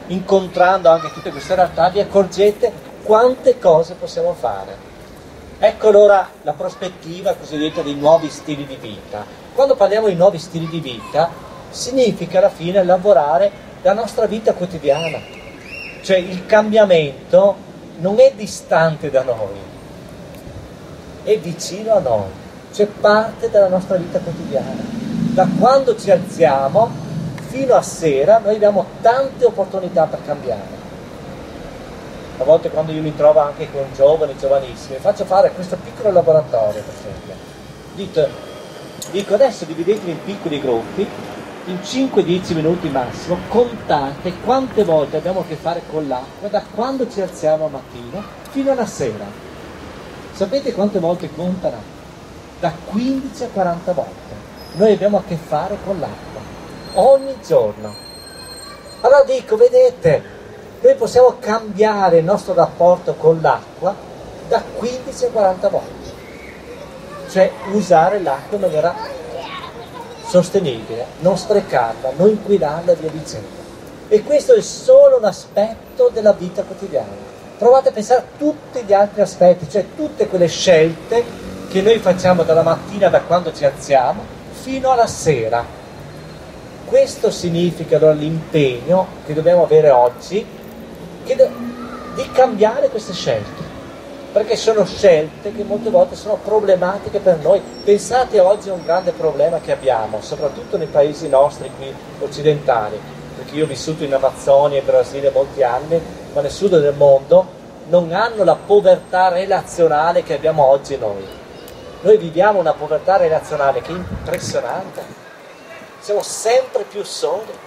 incontrando anche tutte queste realtà, vi accorgete quante cose possiamo fare. Ecco allora la prospettiva cosiddetta dei nuovi stili di vita. Quando parliamo di nuovi stili di vita, significa alla fine lavorare la nostra vita quotidiana. Cioè il cambiamento non è distante da noi, è vicino a noi, cioè parte della nostra vita quotidiana. Da quando ci alziamo fino a sera noi abbiamo tante opportunità per cambiare. A volte quando io mi trovo anche con giovani, giovanissimi, faccio fare questo piccolo laboratorio, per esempio. Dico adesso dividetevi in piccoli gruppi, in 5-10 minuti massimo, contate quante volte abbiamo a che fare con l'acqua da quando ci alziamo al mattino fino alla sera. Sapete quante volte contano? Da 15 a 40 volte. Noi abbiamo a che fare con l'acqua, ogni giorno. Allora dico, vedete, noi possiamo cambiare il nostro rapporto con l'acqua da 15 a 40 volte. Cioè usare l'acqua in maniera sostenibile, non sprecarla, non inquinarla e via dicendo. E questo è solo un aspetto della vita quotidiana. Provate a pensare a tutti gli altri aspetti, cioè tutte quelle scelte che noi facciamo dalla mattina, da quando ci alziamo, fino alla sera. Questo significa allora l'impegno che dobbiamo avere oggi di cambiare queste scelte, perché sono scelte che molte volte sono problematiche per noi. Pensate oggi a un grande problema che abbiamo, soprattutto nei paesi nostri qui occidentali, perché io ho vissuto in Amazzonia e Brasile molti anni, ma nel sud del mondo non hanno la povertà relazionale che abbiamo oggi noi. Noi viviamo una povertà relazionale che è impressionante, siamo sempre più soli.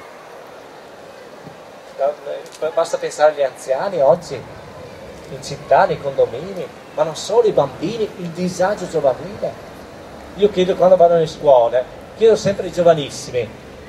Basta pensare agli anziani oggi, in città, nei condomini, ma non solo, i bambini, il disagio giovanile. Io chiedo, quando vado nelle scuole, chiedo sempre ai giovanissimi,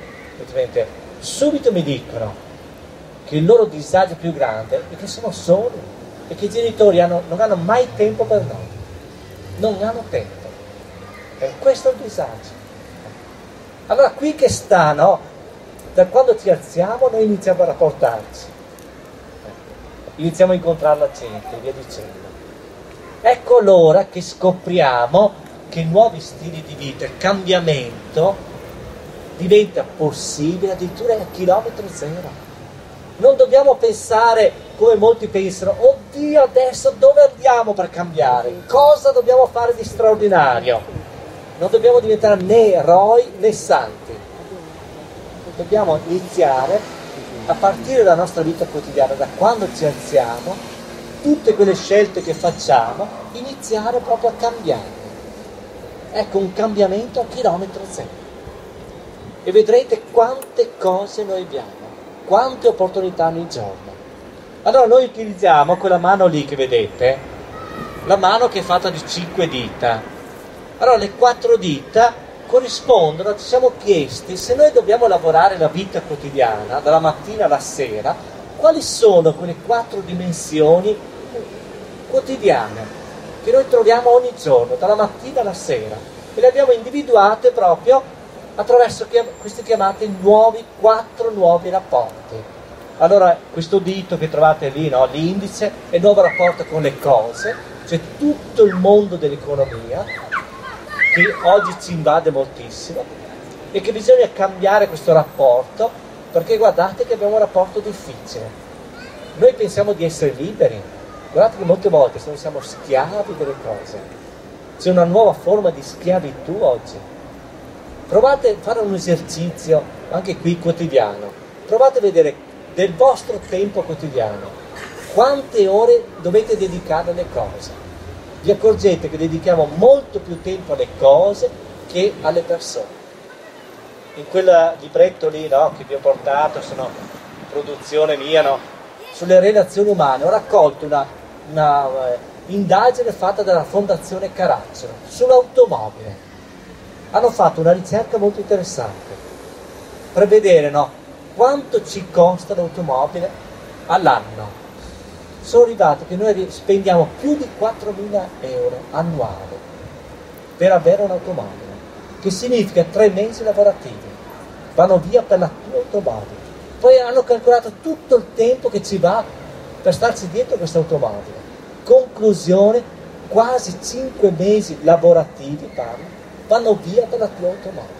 subito mi dicono che il loro disagio più grande è che sono soli e che i genitori non hanno mai tempo per noi, non hanno tempo. E questo è il disagio. Allora qui che sta, no? Da quando ci alziamo noi iniziamo a rapportarci, iniziamo a incontrare la gente e via dicendo. Ecco allora che scopriamo che nuovi stili di vita, il cambiamento diventa possibile addirittura a chilometro zero. Non dobbiamo pensare come molti pensano, oddio adesso dove andiamo per cambiare? Cosa dobbiamo fare di straordinario? Non dobbiamo diventare né eroi né santi. Dobbiamo iniziare a partire dalla nostra vita quotidiana, da quando ci alziamo, tutte quelle scelte che facciamo, iniziare proprio a cambiare. Ecco, un cambiamento a chilometro zero. E vedrete quante cose noi abbiamo, quante opportunità ogni giorno. Allora noi utilizziamo quella mano lì che vedete, la mano che è fatta di 5 dita. Allora le 4 dita corrispondono, ci siamo chiesti, se noi dobbiamo lavorare la vita quotidiana, dalla mattina alla sera, quali sono quelle 4 dimensioni quotidiane che noi troviamo ogni giorno, dalla mattina alla sera, e le abbiamo individuate proprio attraverso questi chiamati 4 nuovi rapporti. Allora questo dito che trovate lì, no, l'indice, è il nuovo rapporto con le cose, cioè tutto il mondo dell'economia, che oggi ci invade moltissimo e che bisogna cambiare questo rapporto, perché guardate che abbiamo un rapporto difficile. Noi pensiamo di essere liberi, guardate che molte volte noi siamo schiavi delle cose. C'è una nuova forma di schiavitù oggi. Provate a fare un esercizio anche qui quotidiano, provate a vedere del vostro tempo quotidiano quante ore dovete dedicare alle cose. Vi accorgete che dedichiamo molto più tempo alle cose che alle persone. In quel libretto lì, no, che vi ho portato, sono produzione mia, no, sulle relazioni umane, ho raccolto una indagine fatta dalla Fondazione Caracciolo sull'automobile. Hanno fatto una ricerca molto interessante per vedere, no, quanto ci costa l'automobile all'anno. Sono arrivati che noi spendiamo più di 4.000 euro annuali per avere un'automobile, che significa 3 mesi lavorativi, vanno via per la tua automobile. poi hanno calcolato tutto il tempo che ci va per starci dietro questa automobile. Conclusione, quasi 5 mesi lavorativi vanno via per la tua automobile.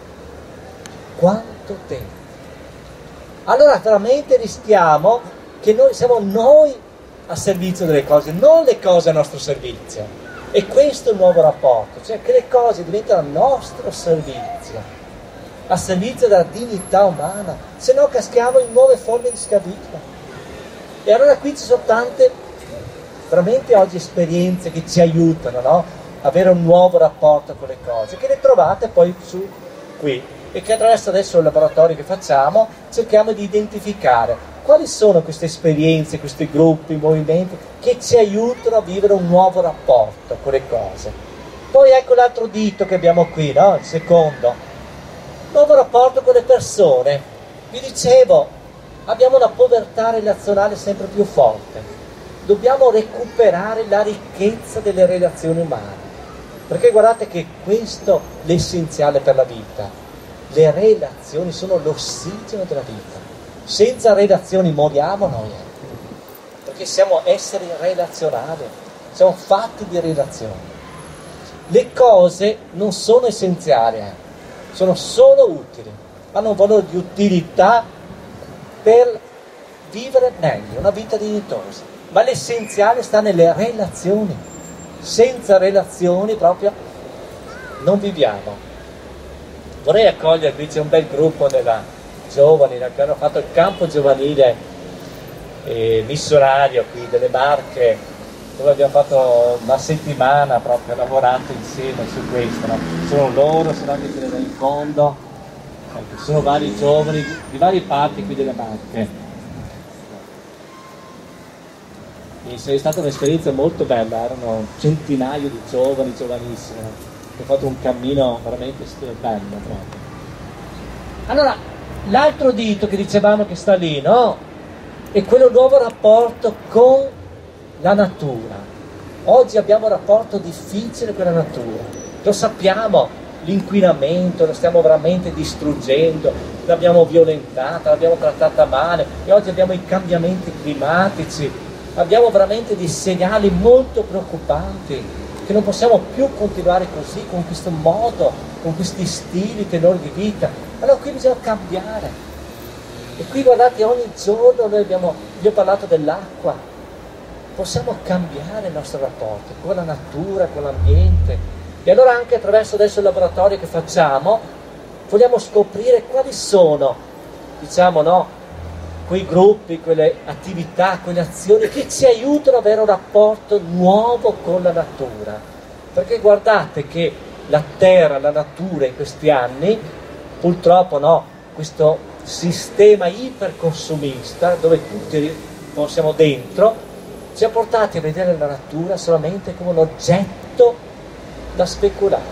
Quanto tempo? Allora veramente rischiamo che siamo noi a servizio delle cose, non le cose a nostro servizio. E questo è il nuovo rapporto, cioè che le cose diventano a nostro servizio, a servizio della dignità umana, se no caschiamo in nuove forme di schiavismo. E allora qui ci sono tante, veramente oggi esperienze che ci aiutano, no? Avere un nuovo rapporto con le cose, che le trovate poi su qui, e che attraverso adesso il laboratorio che facciamo cerchiamo di identificare quali sono queste esperienze, questi gruppi, movimenti che ci aiutano a vivere un nuovo rapporto con le cose. Poi ecco l'altro dito che abbiamo qui, no? Il secondo, nuovo rapporto con le persone. Vi dicevo, abbiamo una povertà relazionale sempre più forte, dobbiamo recuperare la ricchezza delle relazioni umane, perché guardate che questo è l'essenziale per la vita. Le relazioni sono l'ossigeno della vita. Senza relazioni moriamo noi, perché siamo esseri relazionali, siamo fatti di relazioni. Le cose non sono essenziali, sono solo utili, hanno un valore di utilità per vivere meglio, una vita dignitosa. Ma l'essenziale sta nelle relazioni. Senza relazioni proprio non viviamo. Vorrei accogliere, qui c'è un bel gruppo della giovani che hanno fatto il campo giovanile missionario qui delle Marche, dove abbiamo fatto una settimana proprio lavorato insieme su questo, no? Sono loro, sono anche quelli in fondo, ecco, sono vari giovani di varie parti qui delle Marche. È stata un'esperienza molto bella, erano un centinaio di giovani, giovanissimi, ho fatto un cammino veramente bello proprio. Allora, l'altro dito che dicevamo che sta lì, no? È quello nuovo rapporto con la natura. Oggi abbiamo un rapporto difficile con la natura, lo sappiamo, l'inquinamento lo stiamo veramente distruggendo, l'abbiamo violentata, l'abbiamo trattata male, e oggi abbiamo i cambiamenti climatici, abbiamo veramente dei segnali molto preoccupanti, che non possiamo più continuare così, con questo modo, con questi stili tenori di vita. Allora qui bisogna cambiare. E qui guardate, ogni giorno vi ho parlato dell'acqua. Possiamo cambiare il nostro rapporto con la natura, con l'ambiente. E allora anche attraverso adesso il laboratorio che facciamo, vogliamo scoprire quali sono, diciamo, no, quei gruppi, quelle attività, quelle azioni che ci aiutano ad avere un rapporto nuovo con la natura. Perché guardate che la terra, la natura in questi anni, purtroppo, no, questo sistema iperconsumista dove tutti siamo dentro, ci ha portati a vedere la natura solamente come un oggetto da speculare,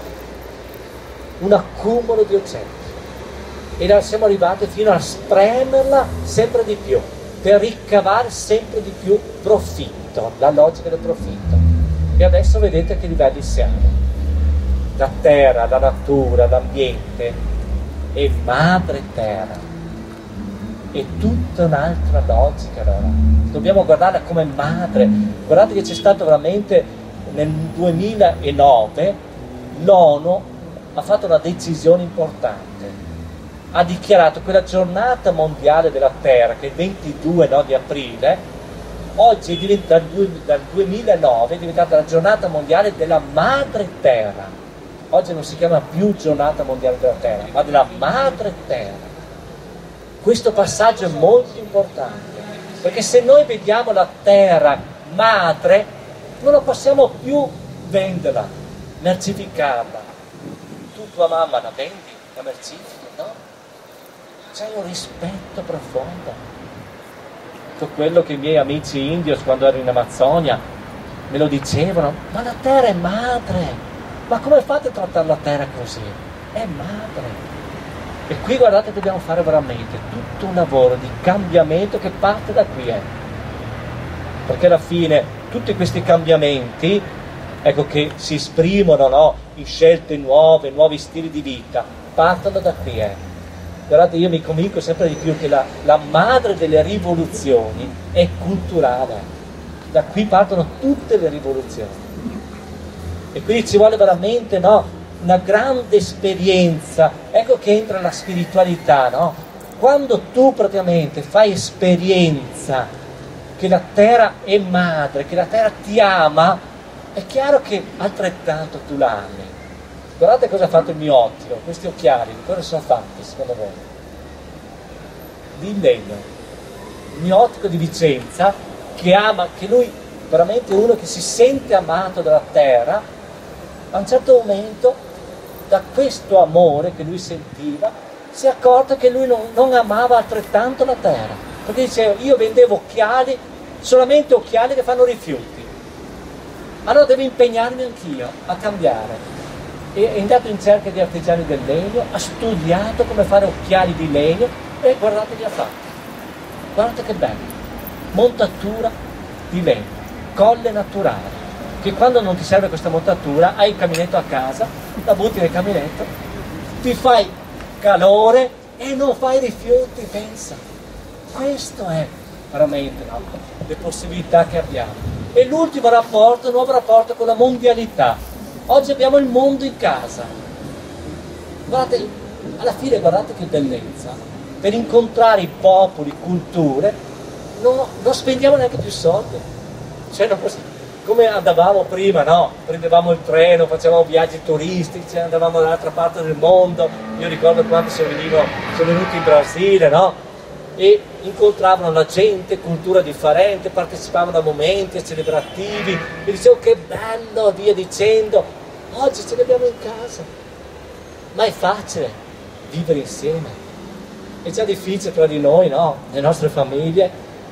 un accumulo di oggetti. E siamo arrivati fino a spremerla sempre di più, per ricavare sempre di più profitto, la logica del profitto. E adesso vedete a che livelli siamo. La terra, la natura, l'ambiente è madre terra. È tutta un'altra logica allora. Dobbiamo guardarla come madre. Guardate che c'è stato veramente nel 2009 l'ONU ha fatto una decisione importante. Ha dichiarato che la giornata mondiale della terra, che è il 22 di aprile, oggi dal 2009 è diventata la giornata mondiale della madre terra. Oggi non si chiama più giornata mondiale della terra, ma della madre terra. Questo passaggio è molto importante, perché se noi vediamo la terra madre, non la possiamo più venderla, mercificarla. Tu tua mamma la vendi, la mercifichi, no? C'è un rispetto profondo. Tutto quello che i miei amici indios quando ero in Amazzonia me lo dicevano, ma la terra è madre, ma come fate a trattare la terra così? È madre. E qui guardate, dobbiamo fare veramente tutto un lavoro di cambiamento che parte da qui, perché alla fine tutti questi cambiamenti, ecco, che si esprimono, no, in scelte nuove, nuovi stili di vita, partono da qui, Guardate, io mi convinco sempre di più che la madre delle rivoluzioni è culturale. Da qui partono tutte le rivoluzioni. E quindi ci vuole veramente, no, una grande esperienza. Ecco che entra la spiritualità, no? Quando tu praticamente fai esperienza che la terra è madre, che la terra ti ama, è chiaro che altrettanto tu la ami. Guardate cosa ha fatto il mio ottico, questi occhiali, di cosa sono fatti secondo voi? Di legno. Il mio ottico di Vicenza, che ama, che lui veramente è uno che si sente amato dalla terra, a un certo momento, da questo amore che lui sentiva, si è accorto che lui non amava altrettanto la terra, perché diceva: io vendevo occhiali, solamente occhiali che fanno rifiuti, allora devo impegnarmi anch'io a cambiare. E è andato in cerca di artigiani del legno, ha studiato come fare occhiali di legno e guardate che ha fatto. Guardate che bello, montatura di legno, colle naturale, che quando non ti serve questa montatura hai il caminetto a casa, la butti nel caminetto, ti fai calore e non fai rifiuti, pensa. Questo è veramente, no, le possibilità che abbiamo. E l'ultimo rapporto, il nuovo rapporto con la mondialità. Oggi abbiamo il mondo in casa. Guardate, alla fine guardate che bellezza. Per incontrare i popoli, culture, non spendiamo neanche più soldi. Cioè, come andavamo prima, no? Prendevamo il treno, facevamo viaggi turistici, andavamo dall'altra parte del mondo. Io ricordo quando sono venuti in Brasile, no? E incontravano la gente, cultura differente, partecipavano a momenti celebrativi, e dicevo che bello, via dicendo. Oggi ce li abbiamo in casa, ma è facile vivere insieme. È già difficile tra di noi, no? Le nostre famiglie,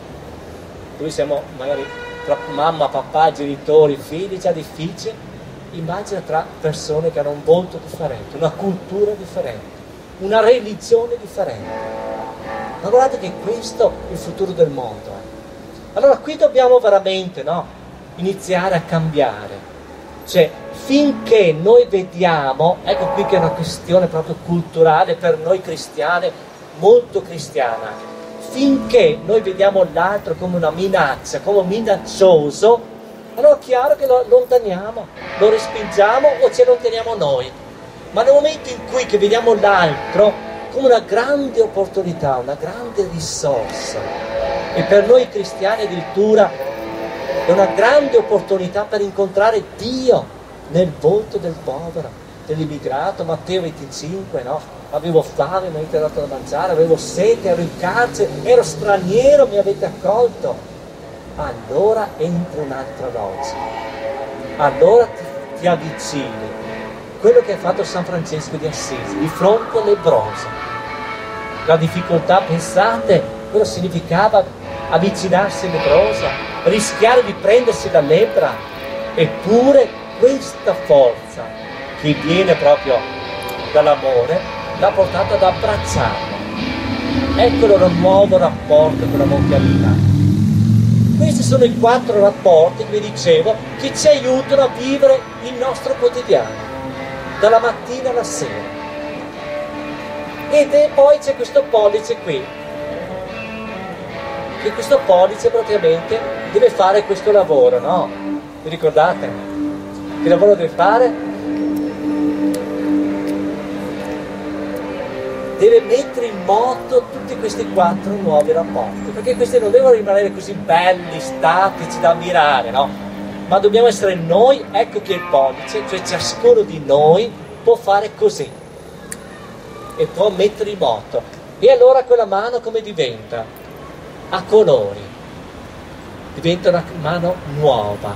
noi siamo magari tra mamma, papà, genitori, figli, è già difficile. Immagina tra persone che hanno un volto differente, una cultura differente, una religione differente. Ma guardate che questo è il futuro del mondo. Allora qui dobbiamo veramente, no, iniziare a cambiare. Cioè, finché noi vediamo, ecco qui che è una questione proprio culturale per noi cristiani, molto cristiana, finché noi vediamo l'altro come una minaccia, come minaccioso, allora è chiaro che lo allontaniamo, lo respingiamo o ce lo teniamo noi. Ma nel momento in cui che vediamo l'altro come una grande opportunità, una grande risorsa, e per noi cristiani addirittura è una grande opportunità per incontrare Dio nel volto del povero, dell'immigrato. Matteo 25, no? Avevo fame, mi avete dato da mangiare, avevo sete, ero in carcere, ero straniero, mi avete accolto. Allora entra un'altra voce, allora ti avvicini. Quello che ha fatto San Francesco di Assisi di fronte al lebbroso. La difficoltà, pensate, quello significava avvicinarsi al lebbroso, rischiare di prendersi la lebbra. Eppure questa forza che viene proprio dall'amore l'ha portato ad abbracciarlo. Eccolo il nuovo rapporto con la mondialità. Questi sono i 4 rapporti, vi dicevo, che ci aiutano a vivere il nostro quotidiano, dalla mattina alla sera. E poi c'è questo pollice qui, che questo pollice praticamente deve fare questo lavoro, no? Vi ricordate? Che lavoro deve fare? Deve mettere in moto tutti questi 4 nuovi rapporti, perché questi non devono rimanere così belli, statici da ammirare, no? Ma dobbiamo essere noi, ecco che il pollice, cioè ciascuno di noi può fare così e può mettere in moto. E allora quella mano come diventa? A colori, diventa una mano nuova,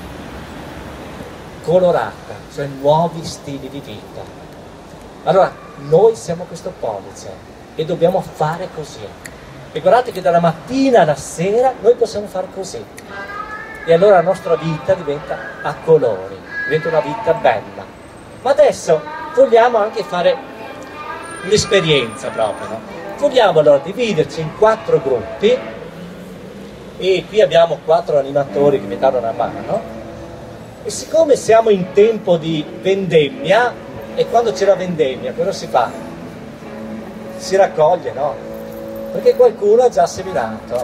colorata, cioè nuovi stili di vita. Allora noi siamo questo pollice e dobbiamo fare così. E guardate che dalla mattina alla sera noi possiamo fare così. E allora la nostra vita diventa a colori, diventa una vita bella. Ma adesso vogliamo anche fare un'esperienza proprio, no? Vogliamo allora dividerci in 4 gruppi, e qui abbiamo 4 animatori che mi danno una mano, e siccome siamo in tempo di vendemmia, e quando c'è la vendemmia cosa si fa? si raccoglie, no? Perché qualcuno ha già seminato.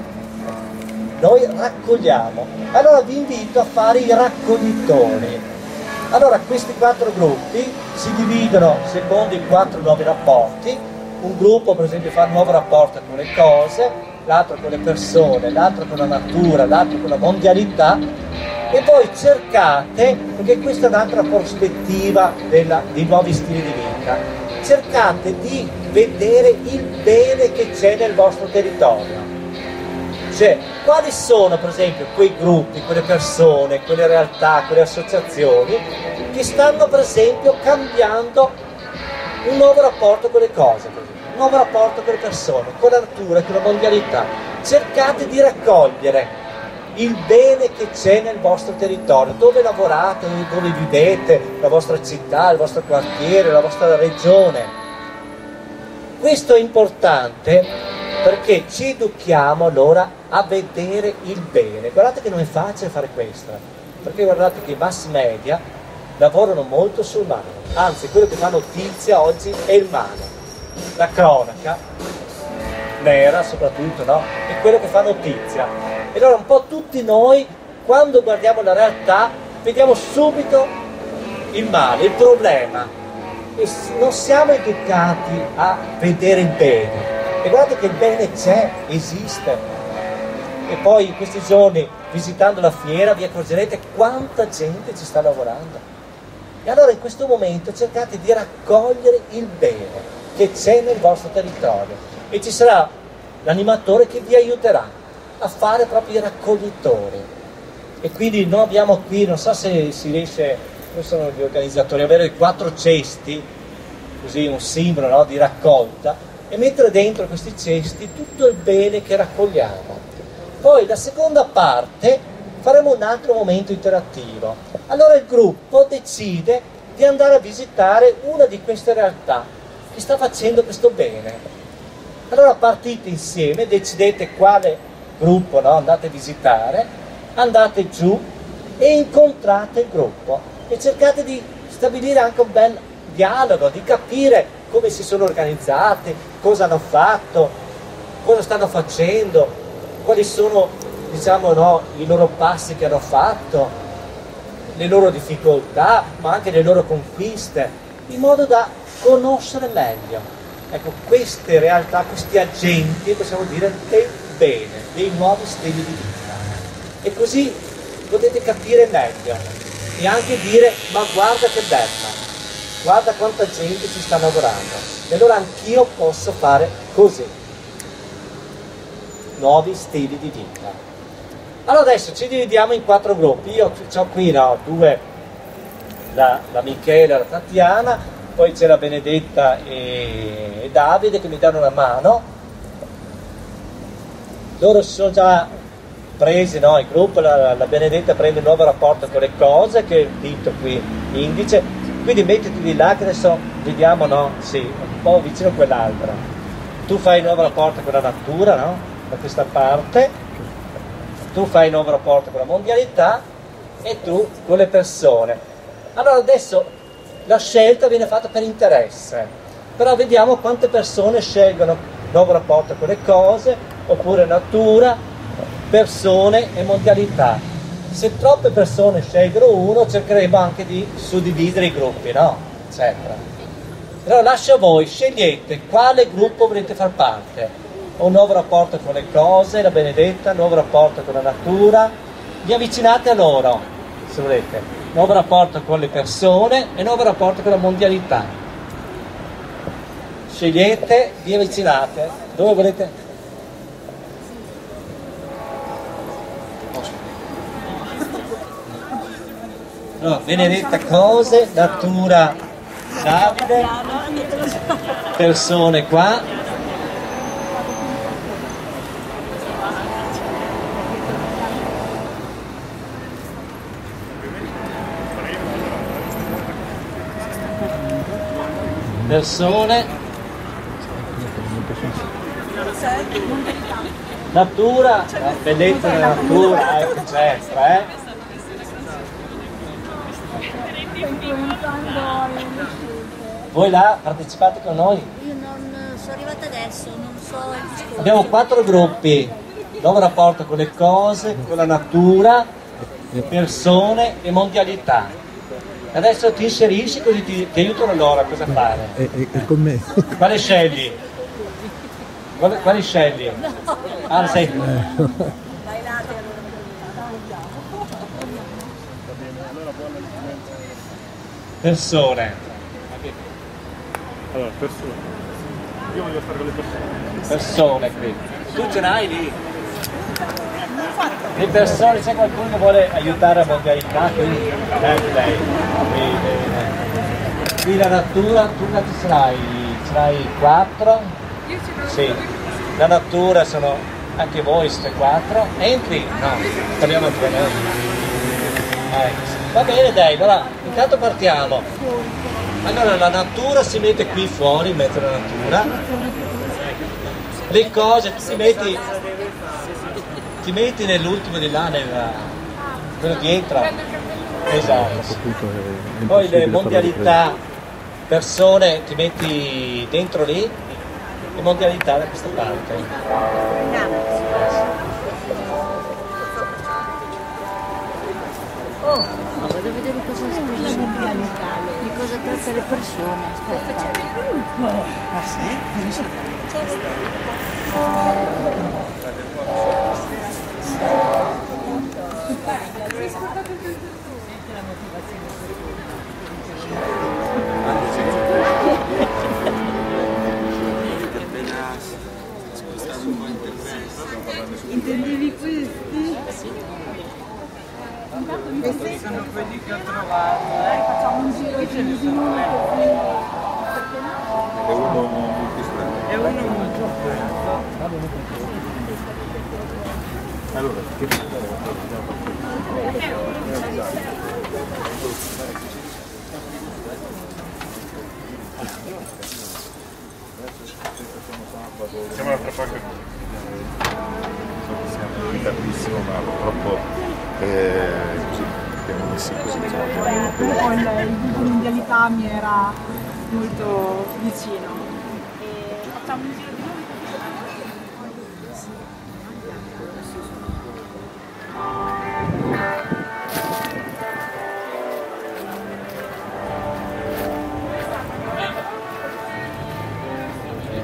Noi raccogliamo. Allora vi invito a fare i raccoglitori. Allora questi 4 gruppi si dividono secondo i 4 nuovi rapporti. Un gruppo per esempio fa un nuovo rapporto con le cose, l'altro con le persone, l'altro con la natura, l'altro con la mondialità, e voi cercate, perché questa è un'altra prospettiva dei nuovi stili di vita, cercate di vedere il bene che c'è nel vostro territorio. Cioè, quali sono per esempio quei gruppi, quelle persone, quelle realtà, quelle associazioni che stanno per esempio cambiando un nuovo rapporto con le cose, un nuovo rapporto con le persone, con la natura, con la mondialità. Cercate di raccogliere il bene che c'è nel vostro territorio, dove lavorate, dove vivete, la vostra città, il vostro quartiere, la vostra regione. Questo è importante perché ci educhiamo allora a vedere il bene. Guardate che non è facile fare questo, perché guardate che i mass media lavorano molto sul male, anzi quello che fa notizia oggi è il male, la cronaca nera soprattutto, no? È quello che fa notizia. E allora un po' tutti noi, quando guardiamo la realtà, vediamo subito il male, il problema, e non siamo educati a vedere il bene. E guardate che il bene c'è, esiste. E poi in questi giorni, visitando la fiera, vi accorgerete quanta gente ci sta lavorando. E allora in questo momento cercate di raccogliere il bene che c'è nel vostro territorio, e ci sarà l'animatore che vi aiuterà a fare proprio i raccoglitori. E quindi noi abbiamo qui, non so se si riesce, come sono gli organizzatori, avere 4 cesti, così un simbolo, no, di raccolta, e mettere dentro questi cesti tutto il bene che raccogliamo. Poi la seconda parte faremo un altro momento interattivo. Allora il gruppo decide di andare a visitare una di queste realtà che sta facendo questo bene. Allora partite insieme, decidete quale gruppo, no, andate a visitare, andate giù e incontrate il gruppo e cercate di stabilire anche un bel dialogo, di capire come si sono organizzati, cosa hanno fatto, cosa stanno facendo, quali sono, diciamo, no, i loro passi che hanno fatto, le loro difficoltà, ma anche le loro conquiste, in modo da conoscere meglio. Ecco, queste realtà, questi agenti, possiamo dire, del bene, dei nuovi stili di vita. E così potete capire meglio e anche dire, ma guarda che bella, guarda quanta gente ci sta lavorando. E allora anch'io posso fare così. Nuovi stili di vita. Allora adesso ci dividiamo in 4 gruppi. Io ho qui, no, 2, la Michela e la Tatiana, poi c'è la Benedetta e Davide che mi danno una mano. Loro si sono già presi, no, il gruppo, la Benedetta prende un nuovo rapporto con le cose, che è il dito qui indice, quindi metteteli là che adesso vediamo, no, sì, un po' vicino a quell'altra. Tu fai il nuovo rapporto con la natura, no, da questa parte, tu fai il nuovo rapporto con la mondialità e tu con le persone. Allora adesso la scelta viene fatta per interesse, però vediamo quante persone scelgono nuovo rapporto con le cose, oppure natura, persone e mondialità. Se troppe persone scelgono uno, cercheremo anche di suddividere i gruppi, no? Eccetera. Allora lascio a voi, scegliete quale gruppo volete far parte. Un nuovo rapporto con le cose, la Benedetta, nuovo rapporto con la natura, vi avvicinate a loro, se volete. Nuovo rapporto con le persone e nuovo rapporto con la mondialità. Scegliete, vi avvicinate. Dove volete? Allora, Benedetta cose, natura Davide, persone qua. Persone, natura, la bellezza della natura, eccetera, Voi là partecipate con noi? Io non sono arrivata adesso, non so il discorso. Abbiamo 4 gruppi, nuovo rapporto con le cose, con la natura, persone e mondialità. Adesso ti inserisci così ti aiutano loro a cosa fare. E con me. Quale scegli? Quali scegli? Ah, sei... Persone. Allora, persone. Io voglio stare con le persone. Persone qui. Tu ce l'hai lì? Le persone, c'è qualcuno che vuole aiutare a mondialità? Qui? Lei. Qui la natura, tu quanti ce l'hai? Ce l'hai 4? Io ce l'ho. Sì. La natura sono anche voi, siete 4. Entri? No, parliamo tra noi. Va bene dai, allora intanto partiamo. Allora la natura si mette qui fuori, in mezzo alla natura. Le cose, ti metti nell'ultimo di là, quello dietro. Esatto. Poi le mondialità, persone, ti metti dentro lì, le mondialità da questa parte. Oh, vado a vedere cosa scrive di cosa tratta le persone. Aspetta. Ah sì? Intendevi questi? Questi sono quelli che ho trovato. Facciamo un giro di 15 minuti. È uno molto strano. Allora, siamo all'altra parte. So che siamo in tardissimo, ma purtroppo così abbiamo messi così. Il gruppo mondialità mi era molto vicino. E facciamo un giro di nuovo.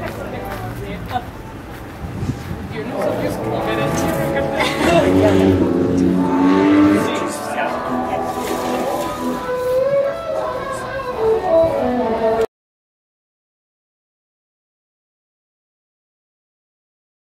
Oddio, non so più scrivere.